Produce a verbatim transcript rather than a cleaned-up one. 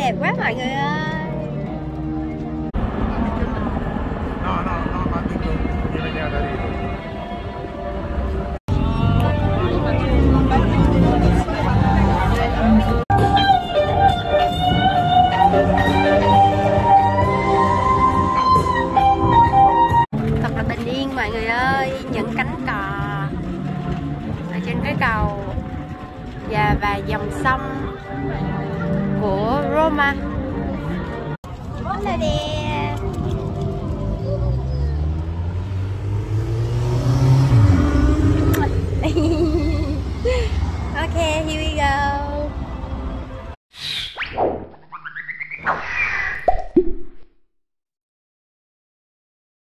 đẹp quá mọi người ơi. No, no, no, ma tutto mi veniva da ridere. Thật là bình yên mọi người ơi, những cánh cò ở trên cái cầu và và dòng sông của Roma. Rất là đẹp.